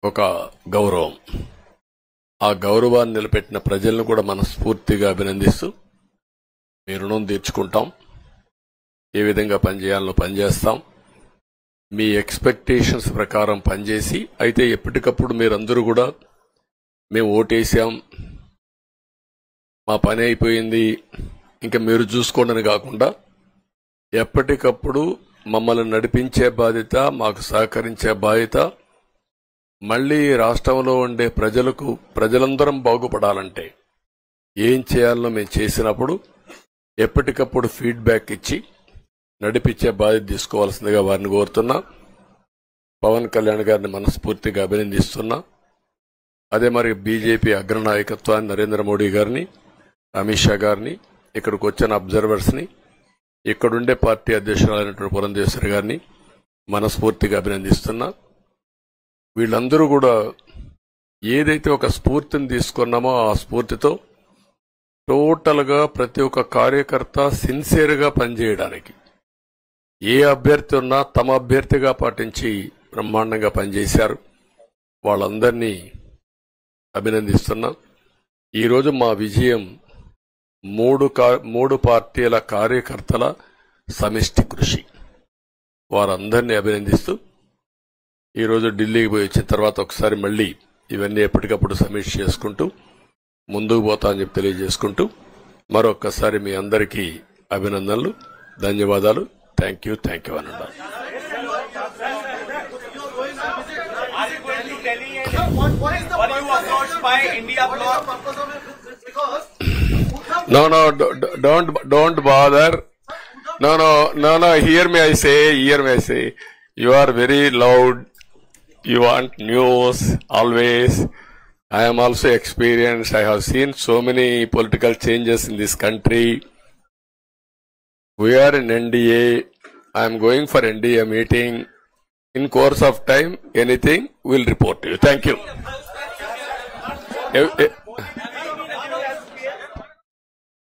ఒక గౌరవం. ఆ గౌరవాన్ని నిలబెట్టిన ప్రజలను కూడా మనస్ఫూర్తిగా అభినందిస్తూ మీ రుణం తీర్చుకుంటాం. ఏ విధంగా పనిచేయాలో పనిచేస్తాం. మీ ఎక్స్పెక్టేషన్స్ ప్రకారం పనిచేసి, అయితే ఎప్పటికప్పుడు మీరందరూ కూడా మేము ఓటేసాం, మా పని అయిపోయింది, ఇంకా మీరు చూసుకోండి కాకుండా ఎప్పటికప్పుడు మమ్మల్ని నడిపించే బాధ్యత, మాకు సహకరించే బాధ్యత, మళ్లీ రాష్ట్రంలో ఉండే ప్రజలందరం బాగుపడాలంటే ఏం చేయాలో మేము చేసినప్పుడు ఎప్పటికప్పుడు ఫీడ్బ్యాక్ ఇచ్చి నడిపించే బాధ్యత తీసుకోవాల్సిందిగా వారిని కోరుతున్నా. పవన్ కళ్యాణ్ గారిని మనస్ఫూర్తిగా అభినందిస్తున్నా. అదే మరి బీజేపీ అగ్రనాయకత్వాన్ని నరేంద్ర మోడీ గారిని, అమిత్ షా గారిని, ఇక్కడికి వచ్చిన అబ్జర్వర్స్ ని, ఇక్కడుండే పార్టీ అధ్యక్షురాలైనటువంటి పురంధేశ్వరి గారిని మనస్ఫూర్తిగా అభినందిస్తున్నా. వీళ్ళందరూ కూడా ఏదైతే ఒక స్ఫూర్తిని తీసుకున్నామో ఆ స్ఫూర్తితో టోటల్ గా ప్రతి ఒక్క కార్యకర్త సిన్సియర్ గా పనిచేయడానికి, ఏ అభ్యర్థి ఉన్నా తమ అభ్యర్థిగా పాటించి బ్రహ్మాండంగా పనిచేశారు. వాళ్ళందరినీ అభినందిస్తున్నా. ఈరోజు మా విజయం మూడు పార్టీల కార్యకర్తల సమిష్టి కృషి. వారందరినీ అభినందిస్తూ ఈరోజు ఢిల్లీకి పోయి వచ్చిన తర్వాత ఒకసారి మళ్లీ ఇవన్నీ ఎప్పటికప్పుడు సమీక్ష చేసుకుంటూ ముందుకు పోతా అని చెప్పి తెలియజేసుకుంటూ మరొక్కసారి మీ అందరికీ అభినందనలు, ధన్యవాదాలు. థ్యాంక్ యూ అనండి. No, don't bother. No, hear me, I say. You are very loud. You want news always. I am also experienced. I have seen so many political changes in this country. We are in NDA. I am going for NDA meeting. In course of time, anything, we'll report to you. Thank you.